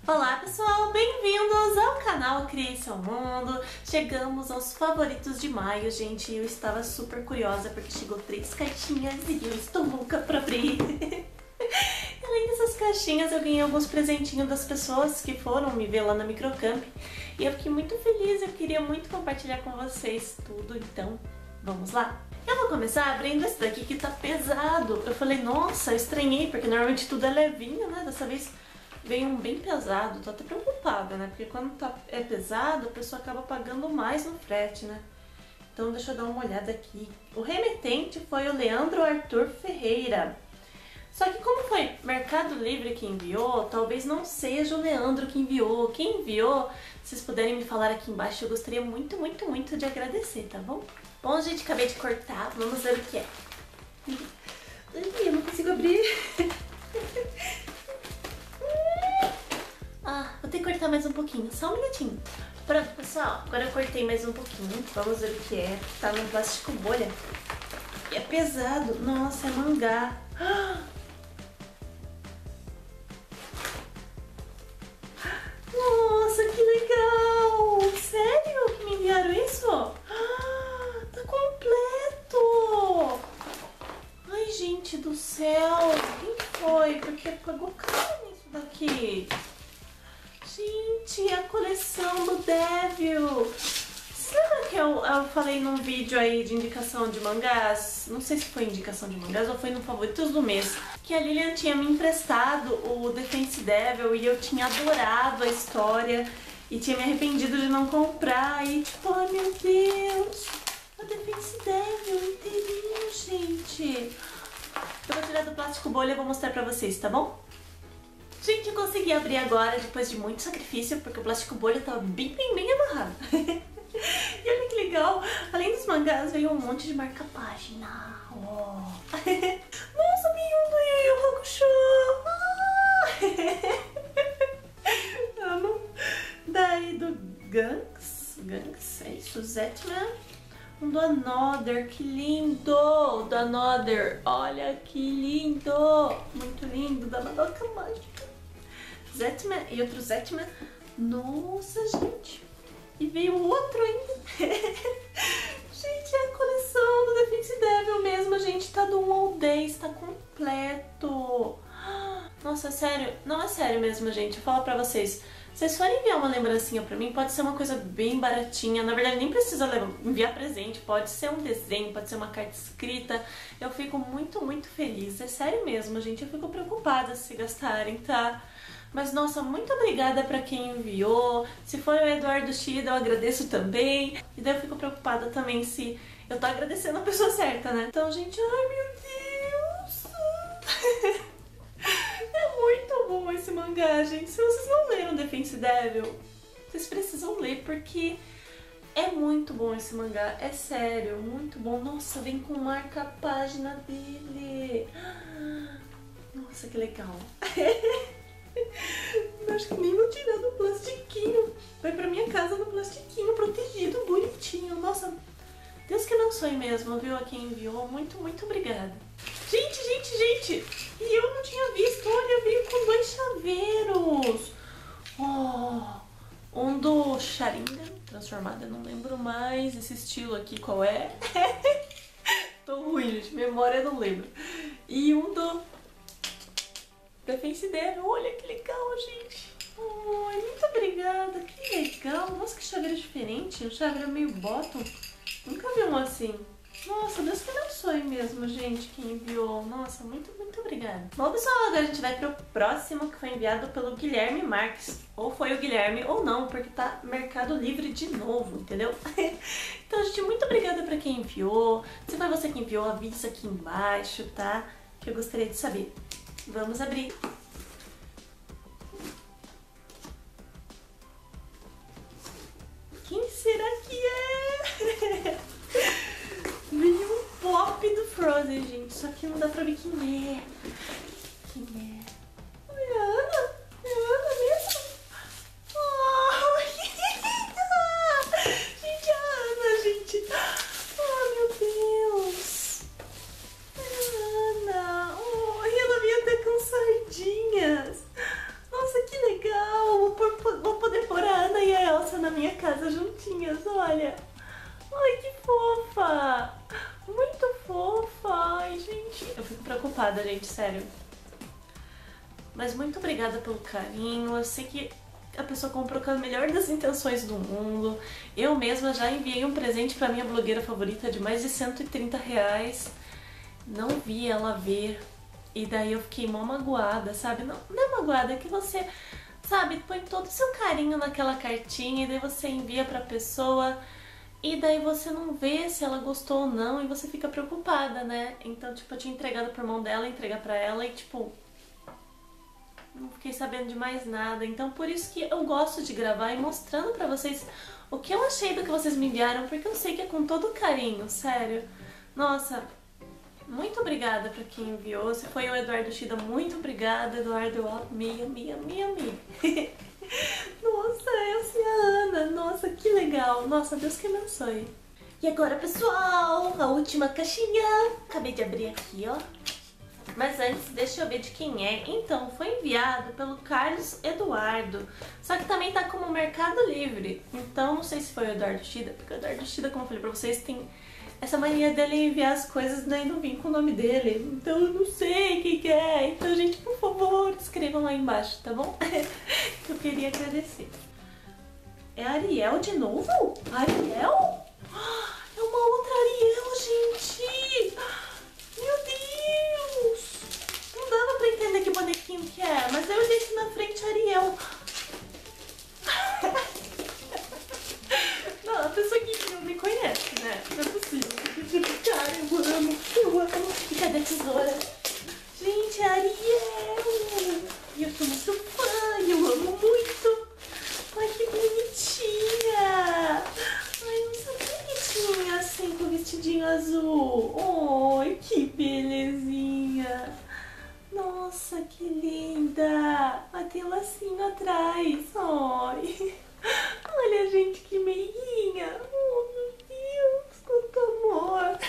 Olá pessoal, bem-vindos ao canal Crie Seu Mundo. Chegamos aos favoritos de maio, gente. Eu estava super curiosa porque chegou 3 caixinhas e eu estou louca pra abrir. Além dessas caixinhas, eu ganhei alguns presentinhos das pessoas que foram me ver lá na Microcamp. E eu fiquei muito feliz, eu queria muito compartilhar com vocês tudo, então vamos lá? Eu vou começar abrindo esse daqui que tá pesado. Eu falei, nossa, eu estranhei, porque normalmente tudo é levinho, né? Dessa vez veio um bem pesado, tô até preocupada, né? Porque quando é pesado, a pessoa acaba pagando mais no frete, né? Então deixa eu dar uma olhada aqui. O remetente foi o Leandro Arthur Ferreira. Só que como foi Mercado Livre que enviou, talvez não seja o Leandro que enviou. Quem enviou, se vocês puderem me falar aqui embaixo, eu gostaria muito, muito, muito de agradecer, tá bom? Bom, gente, acabei de cortar, vamos ver o que é. Eu não consigo abrir. Vou ter que cortar mais um pouquinho, só um minutinho. Pronto, pessoal, agora eu cortei mais um pouquinho. Vamos ver o que é. Tá no plástico bolha. E é pesado. Nossa, é mangá. Nossa, que legal! Sério que me enviaram isso? Tá completo! Ai, gente do céu! Quem foi? Porque pagou caro nisso daqui. Gente, a coleção do Devil! Você lembra que eu falei num vídeo aí de indicação de mangás? Não sei se foi indicação de mangás ou foi no Favoritos do Mês. Que a Lilian tinha me emprestado o Defense Devil e eu tinha adorado a história e tinha me arrependido de não comprar. E tipo, ai meu Deus! O Defense Devil inteirinho, gente! Eu vou tirar do plástico bolha e vou mostrar pra vocês, tá bom? Gente, eu consegui abrir agora, depois de muito sacrifício, porque o plástico bolha tava bem amarrado. E olha que legal, além dos mangás veio um monte de marca-página. Oh. Nossa, Miyu do Yu Yu Hakusho! Amo. Daí do Ganks, é isso, Zetman. Um do Another, que lindo! Do Another, olha que lindo! Muito lindo, da Madoka Mágica. Zetman e outro Zetman. Nossa, gente! E veio outro ainda. Gente, é a coleção do Defense Devil mesmo, gente. Tá do 1 ao 10, tá completo. Nossa, sério? Não, é sério mesmo, gente. Eu falo pra vocês. Se vocês forem enviar uma lembrancinha pra mim, pode ser uma coisa bem baratinha. Na verdade, nem precisa enviar presente. Pode ser um desenho, pode ser uma carta escrita. Eu fico muito, muito feliz. É sério mesmo, gente. Eu fico preocupada se gastarem, tá? Mas, nossa, muito obrigada pra quem enviou. Se for o Eduardo Shida, eu agradeço também. E daí eu fico preocupada também se eu tô agradecendo a pessoa certa, né? Então, gente, ai meu Deus! É muito bom esse mangá, gente. Se vocês não leram Defense Devil, vocês precisam ler, porque é muito bom esse mangá. É sério, muito bom. Nossa, vem com marca-página dele. Nossa, que legal. Eu acho que nem vou tirar do plastiquinho. Vai pra minha casa no plastiquinho, protegido, bonitinho. Nossa, Deus que abençoe mesmo, viu? A quem enviou. Muito, muito obrigada. Gente! E eu não tinha visto. Olha, veio com 2 chaveiros. Oh, um do Sharingan, transformado, eu não lembro mais esse estilo aqui, qual é? Tô ruim, gente. Memória eu não lembro. E um do Defense Devil. Olha que legal, gente. Oh, muito obrigada. Que legal. Nossa, que chaveiro diferente. Um chaveiro meio bottom. Nunca vi um assim. Nossa, Deus que abençoe mesmo, gente, quem enviou. Nossa, muito, muito obrigada. Bom, pessoal, agora a gente vai pro próximo, que foi enviado pelo Guilherme Marques. Ou foi o Guilherme ou não, porque tá Mercado Livre de novo, entendeu? Então, gente, muito obrigada pra quem enviou. Se foi você que enviou, avisa aqui embaixo, tá? Que eu gostaria de saber. Vamos abrir. Quem será que é? Veio um pop do Frozen, gente. Só que não dá pra ver quem é. Quem é? É a Ana? É a Ana mesmo? Oh, gente, a Ana, gente. Oh, meu Deus. É a Ana. Oh, e ela veio até com sardinhas. Nossa, que legal. casa juntinhas, olha. Ai, que fofa! Muito fofa! Ai, gente, eu fico preocupada, gente, sério. Mas muito obrigada pelo carinho. Eu sei que a pessoa comprou com a melhor das intenções do mundo. Eu mesma já enviei um presente pra minha blogueira favorita de mais de R$130. Não vi ela ver. E daí eu fiquei mó magoada, sabe? Não é magoada, é que você, sabe, põe todo o seu carinho naquela cartinha e daí você envia pra pessoa e daí você não vê se ela gostou ou não e você fica preocupada, né? Então, tipo, eu tinha entregado por mão dela, entregar pra ela e, tipo, não fiquei sabendo de mais nada. Então, por isso que eu gosto de gravar e mostrando pra vocês o que eu achei do que vocês me enviaram, porque eu sei que é com todo carinho, sério. Nossa, muito obrigada pra quem enviou. Se foi o Eduardo Shida, muito obrigada, Eduardo. Eu amei, amei, amei, amei. Nossa, essa é a Ana. Nossa, que legal. Nossa, Deus que abençoe. E agora, pessoal, a última caixinha. Acabei de abrir aqui, ó. Mas antes, deixa eu ver de quem é. Então, foi enviado pelo Carlos Eduardo. Só que também tá como Mercado Livre. Então, não sei se foi o Eduardo Shida, porque o Eduardo Shida, como eu falei pra vocês, tem essa mania dele enviar as coisas, né, e não vir com o nome dele. Então, eu não sei quem que é. Então, gente, por favor, escrevam lá embaixo, tá bom? Eu queria agradecer. É a Ariel de novo? Ariel? É uma outra Ariel, gente! Meu Deus! Não dava pra entender que bonequinho que é, mas eu olhei aqui na frente Ariel. Não, a pessoa que não me conhece, né? Não é possível. Tipo, cara, eu amo. E cadê a tesoura? Gente, é Ariel! E eu tô muito fã, eu amo muito. Ai, que bonitinha! Ai, não sabia que tinha assim com o vestidinho azul. Ai, que belezinha! Nossa, que linda! Ah, tem um lacinho atrás. Ai! Olha, gente, que meiguinha! Oh, meu Deus, quanto amor!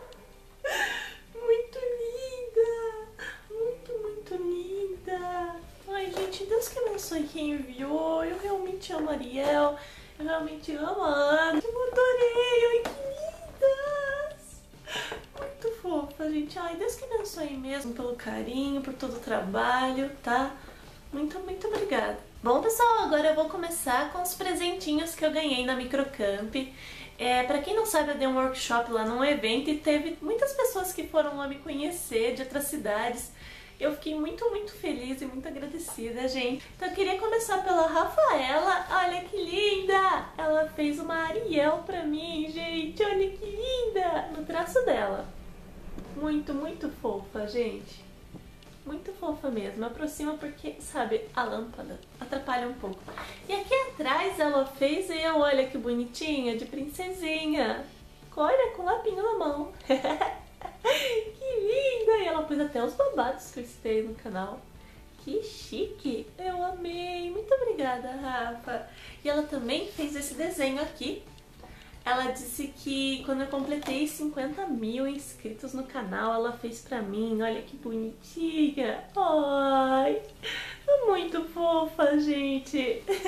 Muito linda! Muito, muito linda! Ai, gente, Deus que abençoe quem enviou. Eu realmente amo a Ariel. Eu realmente amo a Ana. Eu adorei! Ai, que lindas! Muito fofa, gente. Ai, Deus que abençoe mesmo pelo carinho, por todo o trabalho, tá? Muito, muito obrigada. Bom, pessoal, agora eu vou começar com os presentinhos que eu ganhei na Microcamp. Pra quem não sabe, eu dei um workshop lá num evento e teve muitas pessoas que foram lá me conhecer de outras cidades. Eu fiquei muito, muito feliz e muito agradecida, gente. Então eu queria começar pela Rafaela. Olha que linda! Ela fez uma Ariel pra mim, gente. Olha que linda! No traço dela. Muito, muito fofa, gente. Muito fofa mesmo. Aproxima porque, sabe, a lâmpada atrapalha um pouco. E aqui atrás ela fez eu, olha que bonitinha, de princesinha. Olha, com o lapinho na mão. Que linda! E ela pôs até os babados que eu citei no canal. Que chique! Eu amei! Muito obrigada, Rafa! E ela também fez esse desenho aqui. Ela disse que quando eu completei 50 mil inscritos no canal, ela fez pra mim. Olha que bonitinha! Ai! É muito fofa, gente!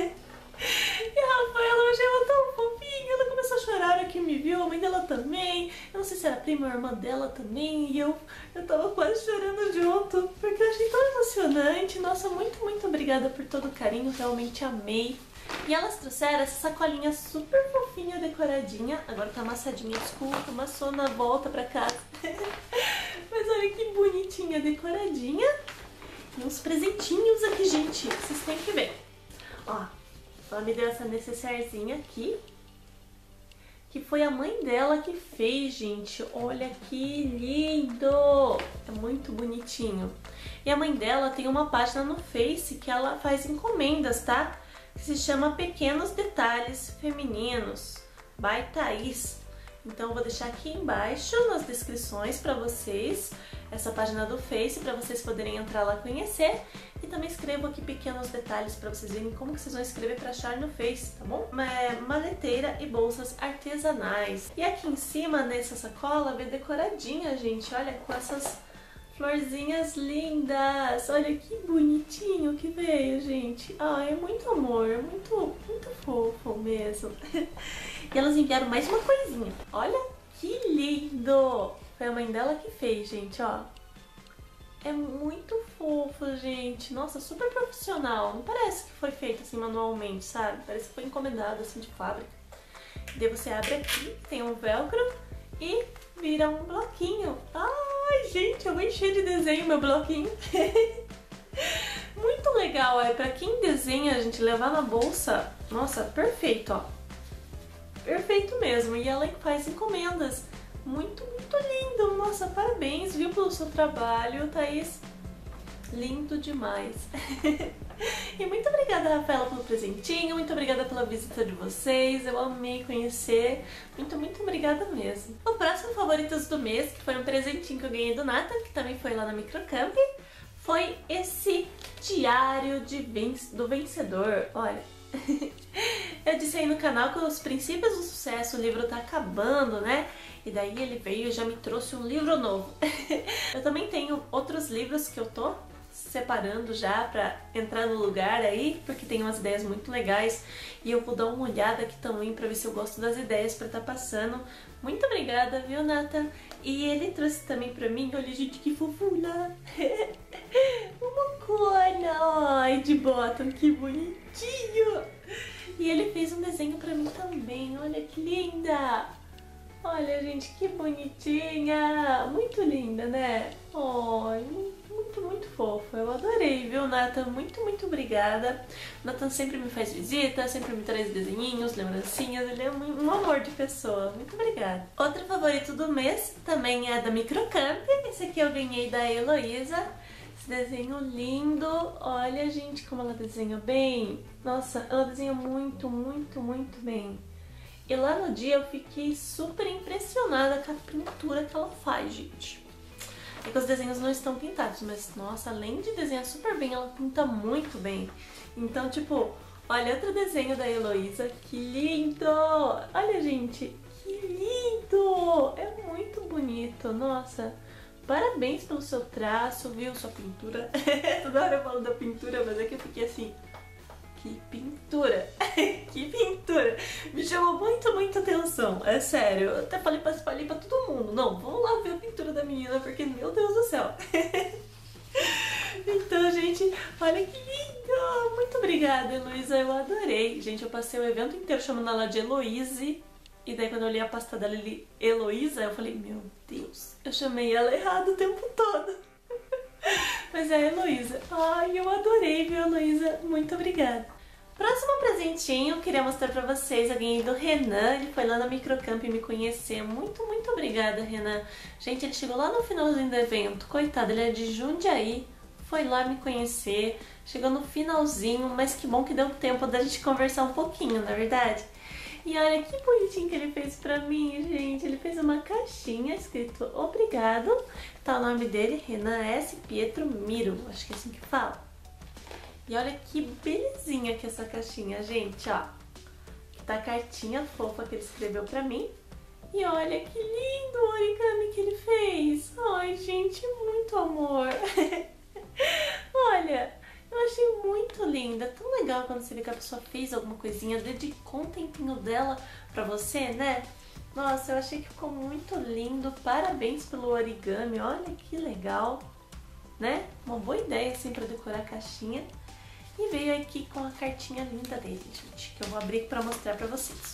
E a Rafaela, eu achei ela tão fofinha. Ela começou a chorar a hora que me viu, a mãe dela também. Eu não sei se era a prima ou a irmã dela também. E eu tava quase chorando junto, porque eu achei tão emocionante. Nossa, muito, muito obrigada por todo o carinho. Realmente amei. E elas trouxeram essa sacolinha super fofinha, decoradinha. Agora tá amassadinha, desculpa, amassou na volta pra casa. Mas olha que bonitinha, decoradinha. E uns presentinhos aqui, gente. Vocês têm que ver. Ó, ela me deu essa necessairezinha aqui, que foi a mãe dela que fez, gente. Olha que lindo! É muito bonitinho. E a mãe dela tem uma página no Face que ela faz encomendas, tá? Que se chama Pequenos Detalhes Femininos, by Thaís. Então eu vou deixar aqui embaixo nas descrições pra vocês essa página do Face, pra vocês poderem entrar lá conhecer. E também escrevo aqui pequenos detalhes pra vocês verem como que vocês vão escrever pra achar no Face, tá bom? Maleteira e bolsas artesanais. E aqui em cima, nessa sacola, vem decoradinha, gente. Olha, com essas Florzinhas lindas! Olha que bonitinho que veio, gente. Ah, é muito amor, muito fofo mesmo. E elas enviaram mais uma coisinha. Olha que lindo! Foi a mãe dela que fez, gente, ó. É muito fofo, gente. Nossa, super profissional. Não parece que foi feito assim manualmente, sabe? Parece que foi encomendado assim de fábrica. Daí você abre aqui, tem um velcro e vira um bloquinho. Ai, gente, eu vou encher de desenho meu bloquinho. Muito legal, é pra quem desenha, a gente levar na bolsa. Nossa, perfeito, ó. Perfeito mesmo. E ela faz encomendas. Muito lindo. Nossa, parabéns, viu, pelo seu trabalho, Thaís. Lindo demais. E muito obrigada, Rafaela, pelo presentinho. Muito obrigada pela visita de vocês. Eu amei conhecer. Muito obrigada mesmo. O próximo favoritos do mês, que foi um presentinho que eu ganhei do Nathan, que também foi lá na Microcamp, foi esse diário do vencedor. Olha, eu disse aí no canal que os princípios do sucesso, o livro tá acabando, né? E daí ele veio e já me trouxe um livro novo. Eu também tenho outros livros que eu tô separando já pra entrar no lugar aí, porque tem umas ideias muito legais e eu vou dar uma olhada aqui também pra ver se eu gosto das ideias pra tá passando. Muito obrigada, viu, Nathan? E ele trouxe também pra mim, olha, gente, que fofura! Uma cona, ai, de bottom, que bonitinho! E ele fez um desenho pra mim também, olha que linda! Olha, gente, que bonitinha! Muito linda, né? Ai, muito fofo. Eu adorei, viu, Nathan? Muito obrigada. O Nathan sempre me faz visita, sempre me traz desenhinhos, lembrancinhas. Ele é um amor de pessoa. Muito obrigada. Outro favorito do mês também é da Microcamp. Esse aqui eu ganhei da Heloísa. Esse desenho lindo. Olha, gente, como ela desenha bem. Nossa, ela desenha muito bem. E lá no dia eu fiquei super impressionada com a pintura que ela faz, gente. É que os desenhos não estão pintados, mas nossa, além de desenhar super bem, ela pinta muito bem. Então, tipo, olha outro desenho da Heloísa, que lindo! Olha, gente, que lindo! É muito bonito, nossa. Parabéns pelo seu traço, viu? Sua pintura. Toda hora eu falo da pintura, mas é que eu fiquei assim... Que pintura! Que pintura! Me chamou muito atenção, é sério. Eu até falei pra todo mundo. Não, vamos lá ver a pintura da menina, porque, meu Deus do céu. Então, gente, olha que lindo! Muito obrigada, Heloísa, eu adorei. Gente, eu passei o evento inteiro chamando ela de Heloíse. E daí quando eu li a pasta dela, Heloísa, eu falei, meu Deus, eu chamei ela errado o tempo todo. Mas é a Heloísa. Ai, eu adorei, viu, Heloísa? Muito obrigada. Próximo presentinho, eu queria mostrar pra vocês. Eu ganhei do Renan, ele foi lá na Microcamp me conhecer. Muito obrigada, Renan. Gente, ele chegou lá no finalzinho do evento. Coitado, ele é de Jundiaí. Foi lá me conhecer. Chegou no finalzinho, mas que bom que deu tempo da gente conversar um pouquinho, na verdade. E olha que bonitinho que ele fez pra mim, gente. Ele fez uma caixinha escrito obrigado. Tá o nome dele, Renan S. Pietro Miro. Acho que é assim que fala. E olha que belezinha que é essa caixinha, gente, ó. Tá a cartinha fofa que ele escreveu pra mim. E olha que lindo o origami que ele fez. Ai, gente, muito amor. Olha... Eu achei muito linda, tão legal quando você vê que a pessoa fez alguma coisinha, dedicou um tempinho dela pra você, né? Nossa, eu achei que ficou muito lindo, parabéns pelo origami, olha que legal, né? Uma boa ideia assim pra decorar a caixinha. E veio aqui com a cartinha linda dele, gente, que eu vou abrir pra mostrar pra vocês.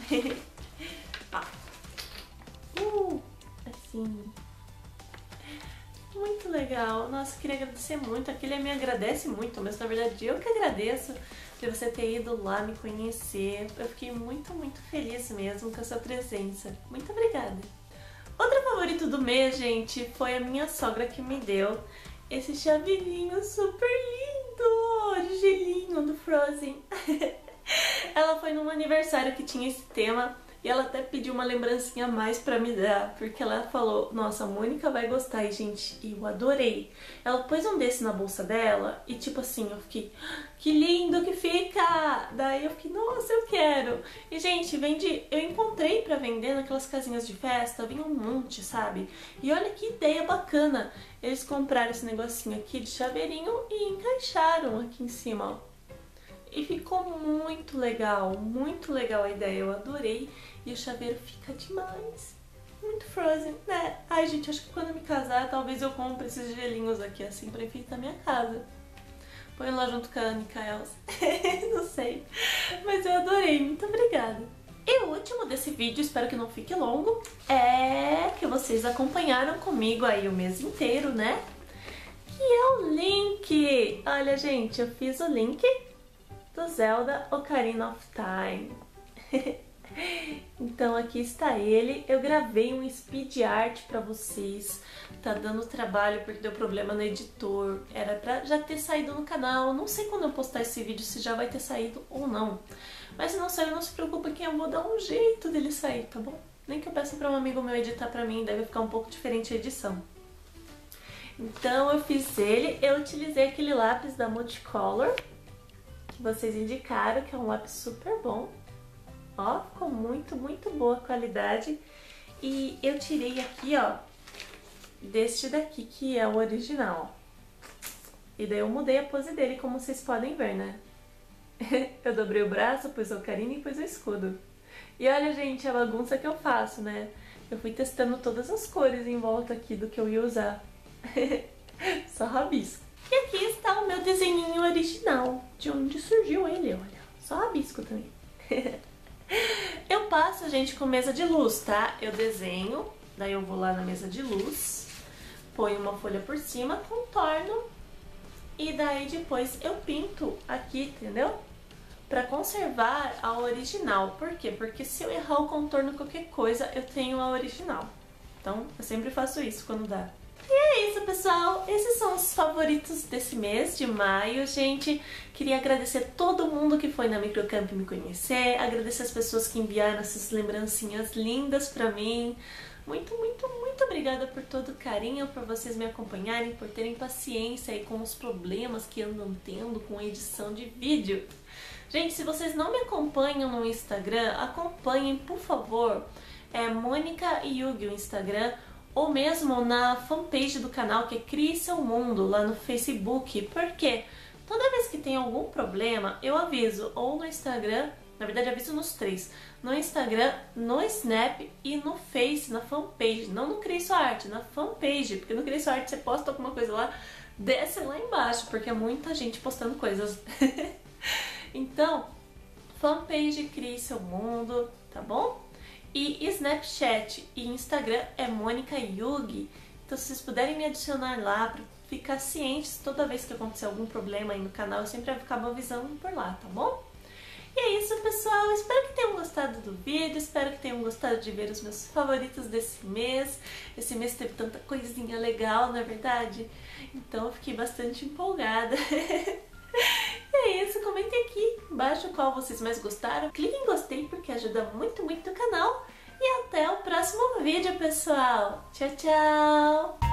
Assim... Muito legal. Nossa, queria agradecer muito. Aquele me agradece muito, mas na verdade eu que agradeço por você ter ido lá me conhecer. Eu fiquei muito feliz mesmo com a sua presença. Muito obrigada. Outro favorito do mês, gente, foi a minha sogra que me deu esse chavelinho super lindo de gelinho do Frozen. Ela foi num aniversário que tinha esse tema. E ela até pediu uma lembrancinha a mais pra me dar, porque ela falou, nossa, a Mônica vai gostar. E, gente, eu adorei. Ela pôs um desse na bolsa dela e, tipo assim, eu fiquei, que lindo que fica! Daí eu fiquei, nossa, eu quero! E, gente, eu encontrei pra vender naquelas casinhas de festa, vinha um monte, sabe? E olha que ideia bacana! Eles compraram esse negocinho aqui de chaveirinho e encaixaram aqui em cima, ó. E ficou muito legal a ideia, eu adorei. E o chaveiro fica demais. Muito Frozen, né? Ai, gente, acho que quando eu me casar, talvez eu compre esses gelinhos aqui, assim, pra enfeitar minha casa. Põe lá junto com a Annika Elsa. Não sei. Mas eu adorei, muito obrigada. E o último desse vídeo, espero que não fique longo, é que vocês acompanharam comigo aí o mês inteiro, né? Que é o Link. Olha, gente, eu fiz o Link do Zelda Ocarina of Time. Então aqui está ele. Eu gravei um speed art pra vocês. Tá dando trabalho porque deu problema no editor. Era pra já ter saído no canal. Não sei quando eu postar esse vídeo se já vai ter saído ou não. Mas se não sair, não se preocupe que eu vou dar um jeito dele sair, tá bom? Nem que eu peça pra um amigo meu editar pra mim, deve ficar um pouco diferente a edição. Então eu fiz ele. Eu utilizei aquele lápis da Multicolor que vocês indicaram, que é um lápis super bom. Ó, ficou muito boa a qualidade. E eu tirei aqui, ó, deste daqui, que é o original. E daí eu mudei a pose dele, como vocês podem ver, né? Eu dobrei o braço, pus o Ocarina e pus o escudo. E olha, gente, a bagunça que eu faço, né? Eu fui testando todas as cores em volta aqui do que eu ia usar. Só rabisco. E aqui está o meu desenhinho original, de onde surgiu ele, olha. Só rabisco também. Eu passo, gente, com mesa de luz, tá? Eu desenho, daí eu vou lá na mesa de luz, ponho uma folha por cima, contorno e daí depois eu pinto aqui, entendeu? Pra conservar a original. Por quê? Porque se eu errar o contorno qualquer coisa, eu tenho a original. Então, eu sempre faço isso quando dá. E é isso, pessoal. Esses são os favoritos desse mês de maio, gente. Queria agradecer todo mundo que foi na Microcamp me conhecer, agradecer as pessoas que enviaram essas lembrancinhas lindas pra mim. Muito obrigada por todo o carinho, por vocês me acompanharem, por terem paciência aí com os problemas que andam tendo com a edição de vídeo. Gente, se vocês não me acompanham no Instagram, acompanhem, por favor. É Mônica Yugi o Instagram, ou mesmo na fanpage do canal, que é Crie Seu Mundo, lá no Facebook. Por quê? Toda vez que tem algum problema, eu aviso, ou no Instagram, na verdade aviso nos três, no Instagram, no Snap e no Face, na fanpage, não no Crie Sua Arte, na fanpage, porque no Crie Sua Arte você posta alguma coisa lá, desce lá embaixo, porque é muita gente postando coisas. Então, fanpage Crie Seu Mundo, tá bom? E Snapchat e Instagram é Mônica Yugi. Então, se vocês puderem me adicionar lá para ficar cientes toda vez que acontecer algum problema aí no canal, eu sempre acabo avisando por lá, tá bom? E é isso, pessoal. Espero que tenham gostado do vídeo, espero que tenham gostado de ver os meus favoritos desse mês. Esse mês teve tanta coisinha legal, não é verdade? Então, eu fiquei bastante empolgada. É isso, comentem aqui embaixo qual vocês mais gostaram. Clique em gostei porque ajuda muito o canal. E até o próximo vídeo, pessoal. Tchau, tchau!